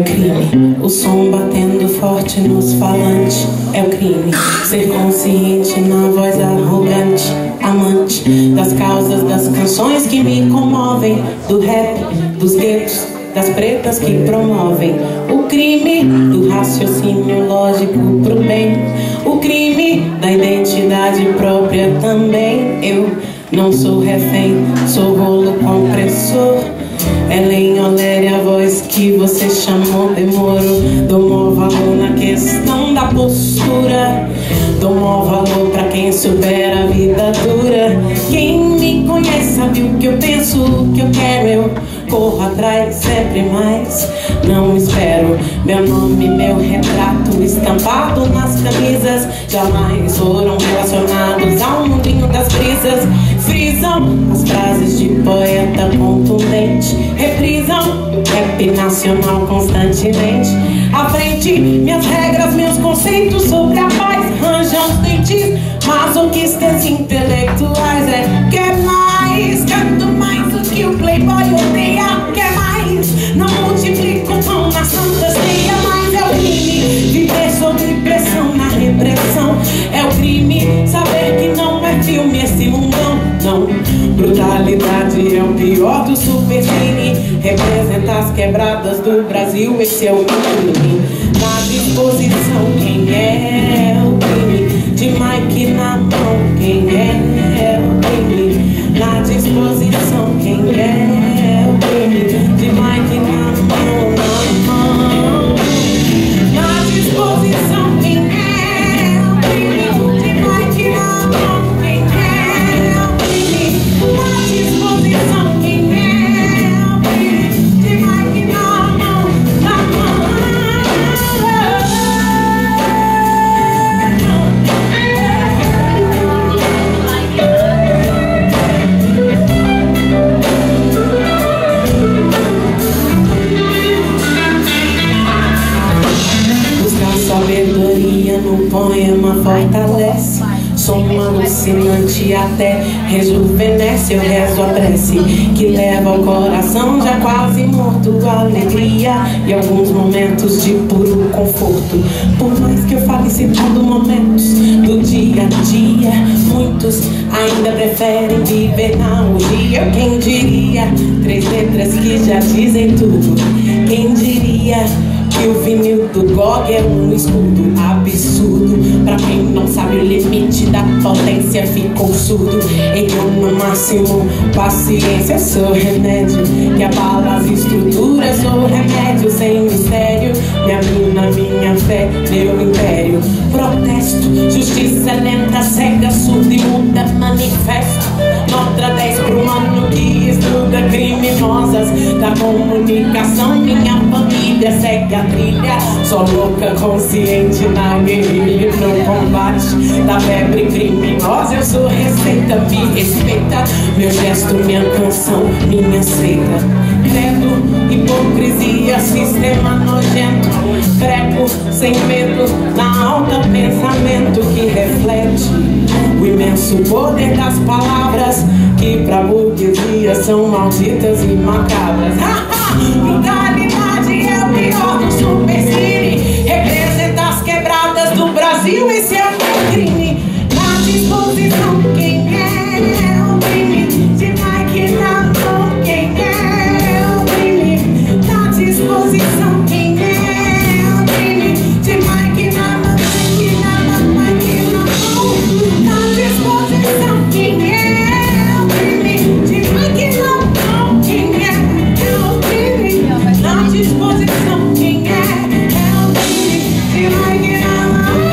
o crime. O som batendo forte nos falantes é o crime. Ser consciente na voz arrogante, amante das causas, das canções que me comovem, do rap, dos guetos, das pretas que promovem o crime do raciocínio lógico pro bem, o crime da identidade própria também. Eu não sou refém, sou rolo compressor. Ellen Oléry, a voz que você chamou, demoro. Dou maior valor na questão da postura. Dou maior valor pra quem supera a vida dura. Quem me conhece sabe o que eu penso, o que eu quero. Eu corro atrás, sempre mais, não espero. Meu nome, meu retrato estampado nas camisas jamais foram relacionados ao mundinho das brisas. Frisam as frases de poeta contundente, reprisam o rap nacional constantemente. À frente, minhas regras, meus conceitos sobre a paz ranjam os dentes masoquistas intelectuais. Quer mais, canto mais do que o playboy odeia. Quer mais, não multiplico pão na santa ceia. Mas é o crime viver sob pressão na repressão. É o crime saber que não é filme esse mundão. Não, brutalidade é o pior do supercine. Representa as quebradas do Brasil, esse é o crime. Na disposição, quem é o crime? De Mike na mão, quem é o crime? Na disposição, quem é o crime? De Mike na mão, na mão. Na disposição, quem é o crime? De Mike na mão, quem é o crime? Na disposição, quem é o crime? De Mike na mão, na mão. Sabedoria no poema fortalece, som alucinante até rejuvenesce. Eu rezo a prece que leva ao coração já quase morto a alegria e alguns momentos de puro conforto. Por mais que eu fale citando momentos do dia a dia, muitos ainda preferem viver na orgia. Quem diria, 3 letras que já dizem tudo. Quem diria que o vinil do GOG é um escudo absurdo. Pra quem não sabe o limite da potência ficou surdo. Eu no máximo paciência, sou remédio que abala as estruturas. Sou remédio sem mistério, minha mina, minha fé, meu império. Protesto, justiça lenta, cega, surda e muda, manifesto. Nota 10 pro mano que estuda criminosas da comunicação. Minha família segue a trilha, sou louca, consciente na guerrilha, no combate da febre criminosa. Eu sou receita, me respeita, meu gesto, minha canção, minha seita. Credo, hipocrisia, sistema nojento. Prego sem medo, na alta pensamento que reflete o imenso poder das palavras que pra burguesia são malditas e macabras. Brutalidade é o pior do supercine. Representa as quebradas do Brasil, esse é o meu crime. Na disposição, quem é o crime? De Mike na mão, quem é o crime? Na disposição, quem é o crime? De Mike na mão, Mike na mão, Mike na mão. Na disposição, quem é o crime? De Mike na mão, quem é o crime? Na disposição, quem é o crime? De Mike na mão.